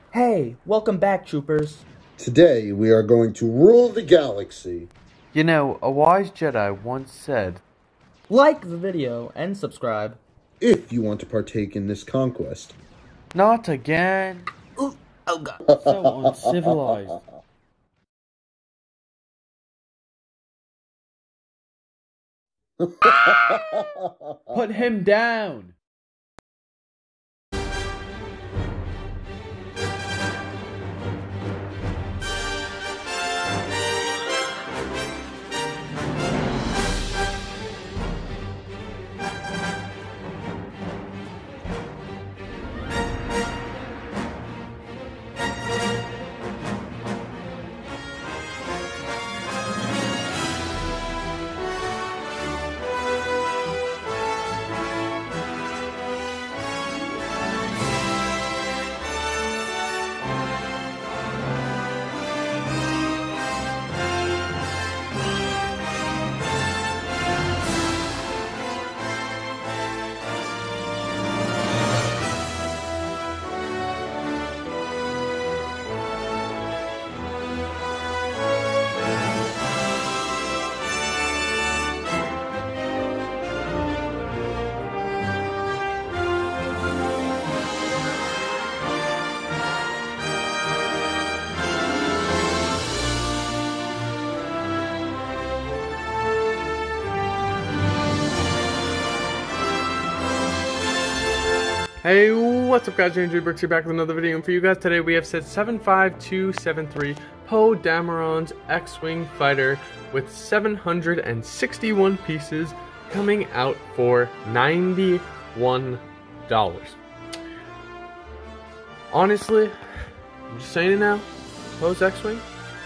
Hey, welcome back, troopers. Today we are going to rule the galaxy. You know, a wise Jedi once said, Like the video and subscribe. If you want to partake in this conquest. "Not again." Ooh, oh god. So uncivilized. Put him down. Hey, what's up guys, James Brooks here back with another video, and for you guys today we have set 75273 Poe Dameron's X-Wing fighter with 761 pieces coming out for $91. Honestly, I'm just saying it now, Poe's X-Wing,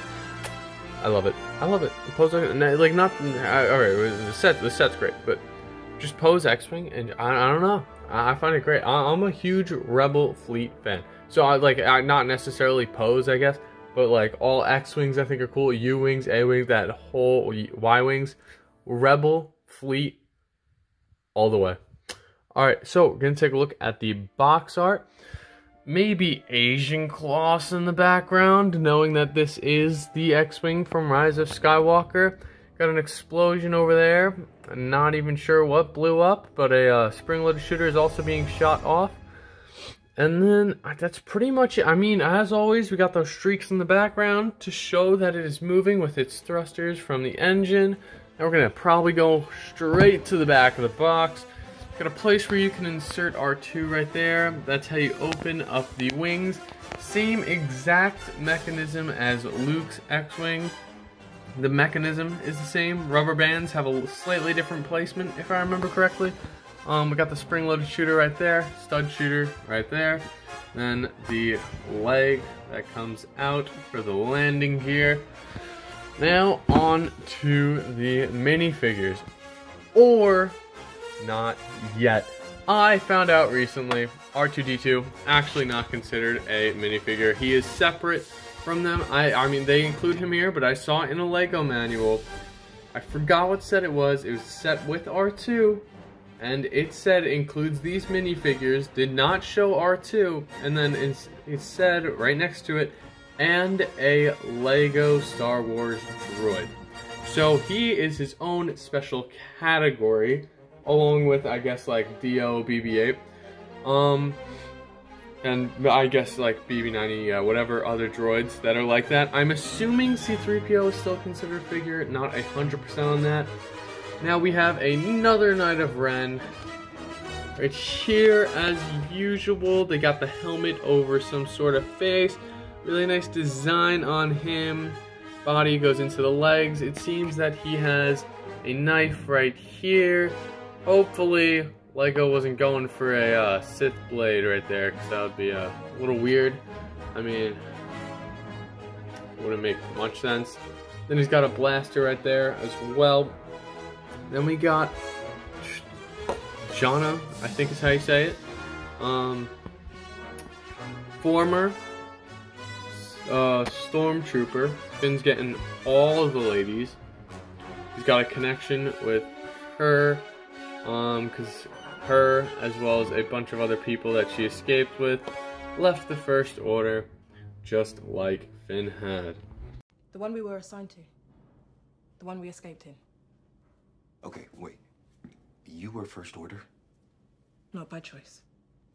I love it. I love it. Poe's like not alright, the set's great, but just Poe's X-Wing, and I don't know. I find it great. I'm a huge Rebel Fleet fan. So I not necessarily Poe's, I guess, but like all X-Wings I think are cool. U-Wings, A-Wings, that whole Y-Wings. Rebel Fleet all the way. Alright, so we're going to take a look at the box art. Maybe Asian cloths in the background, knowing that this is the X-Wing from Rise of Skywalker. Got an explosion over there. Not even sure what blew up, but a spring-loaded shooter is also being shot off. And then that's pretty much it. I mean, as always, we got those streaks in the background to show that it is moving with its thrusters from the engine. And we're going to probably go straight to the back of the box. Got a place where you can insert R2 right there. That's how you open up the wings. Same exact mechanism as Luke's X-Wing. The mechanism is the same. Rubber bands have a slightly different placement, if I remember correctly. We got the spring-loaded shooter right there, stud shooter right there. Then the leg that comes out for the landing gear. Now on to the minifigures. Or not yet. I found out recently R2-D2 actually not considered a minifigure. He is separate from them. I mean, they include him here, but I saw in a Lego manual, I forgot what set it was. It was set with R2, and it said it includes these minifigures, did not show R2, and then it said right next to it, and a Lego Star Wars droid. So he is his own special category, along with, I guess, like D-O, BB-8. And I guess like BB-90, whatever other droids that are like that. I'm assuming C-3PO is still considered a figure, not 100% on that. Now we have another Knight of Ren. Right here, as usual, they got the helmet over some sort of face. Really nice design on him. Body goes into the legs. It seems that he has a knife right here. Hopefully Lego wasn't going for a Sith blade right there, because that would be a little weird. I mean, wouldn't make much sense. Then he's got a blaster right there as well. Then we got Jannah, I think is how you say it. Former Stormtrooper. Finn's getting all of the ladies. He's got a connection with her, because her, as well as a bunch of other people that she escaped with. left the First Order, just like Finn had. The one we were assigned to. The one we escaped in. Okay, wait. You were First Order? Not by choice.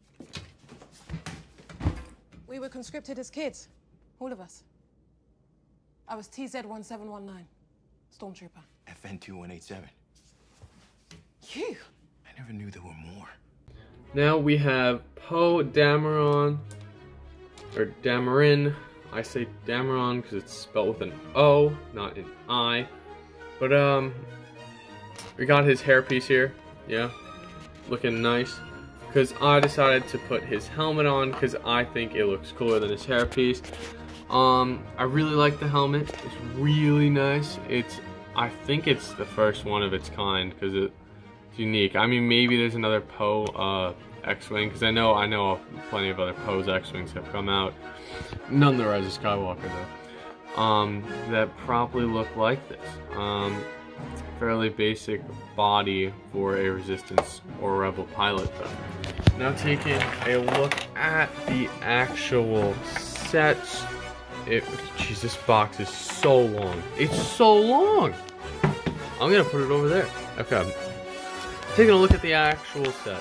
We were conscripted as kids. All of us. I was TZ-1719. Stormtrooper. FN-2187. You? I never knew there were more. Now we have Poe Dameron, or Dameron. I say Dameron because it's spelled with an O, not an I. But we got his hairpiece here, yeah, looking nice. Because I decided to put his helmet on because I think it looks cooler than his hairpiece. I really like the helmet. It's really nice. I think it's the first one of its kind because it's unique. I mean, maybe there's another Poe X-Wing, because I know plenty of other Poe's X-Wings have come out. None the Rise of Skywalker though. That probably look like this. Fairly basic body for a Resistance or Rebel pilot though. Now taking a look at the actual sets. Jeez, this box is so long. It's so long! I'm gonna put it over there. Okay. Taking a look at the actual set.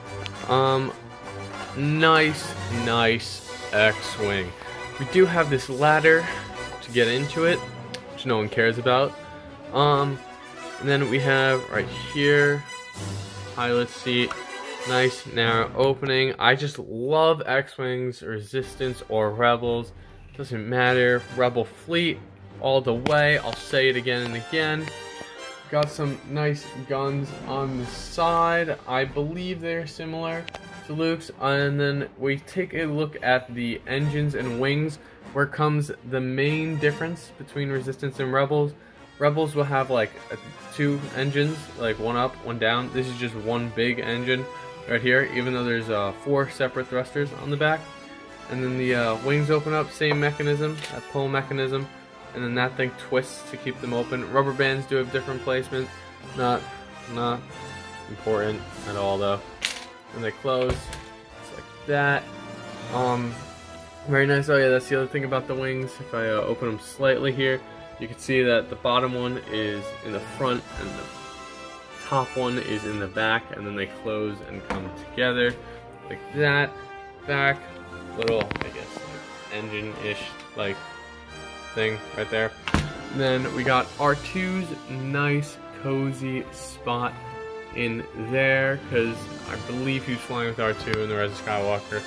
Nice X-Wing. We do have this ladder to get into it, which no one cares about. And then we have right here, pilot seat, nice narrow opening. I just love X-Wings, Resistance or Rebels, doesn't matter. Rebel fleet all the way, I'll say it again and again. Got some nice guns on the side. I believe they're similar to Luke's. And then we take a look at the engines and wings, where comes the main difference between Resistance and Rebels. Rebels will have like two engines, like one up, one down. This is just one big engine right here, even though there's 4 separate thrusters on the back. And then the wings open up, same mechanism, that pull mechanism. And then that thing twists to keep them open. Rubber bands do have different placement. Not important at all though. And they close, just like that. Very nice. Oh yeah, that's the other thing about the wings. If I open them slightly here, you can see that the bottom one is in the front and the top one is in the back, and then they close and come together like that. Back, little, I guess, like engine-ish like thing right there. And then we got R2's nice cozy spot in there, because I believe he was flying with R2 in the Rise of Skywalker.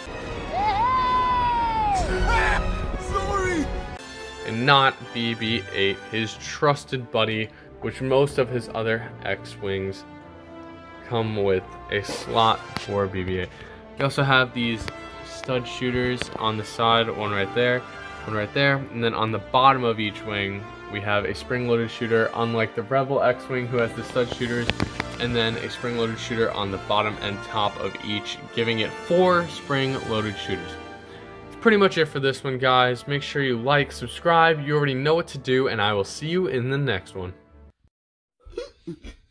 Sorry! And not BB-8, his trusted buddy, which most of his other X-Wings come with a slot for BB-8. We also have these stud shooters on the side, one right there, and then on the bottom of each wing we have a spring-loaded shooter, unlike the Rebel X-Wing who has the stud shooters, and then a spring-loaded shooter on the bottom and top of each, giving it 4 spring-loaded shooters. That's pretty much it for this one, guys. Make sure you like, subscribe, you already know what to do, and I will see you in the next one.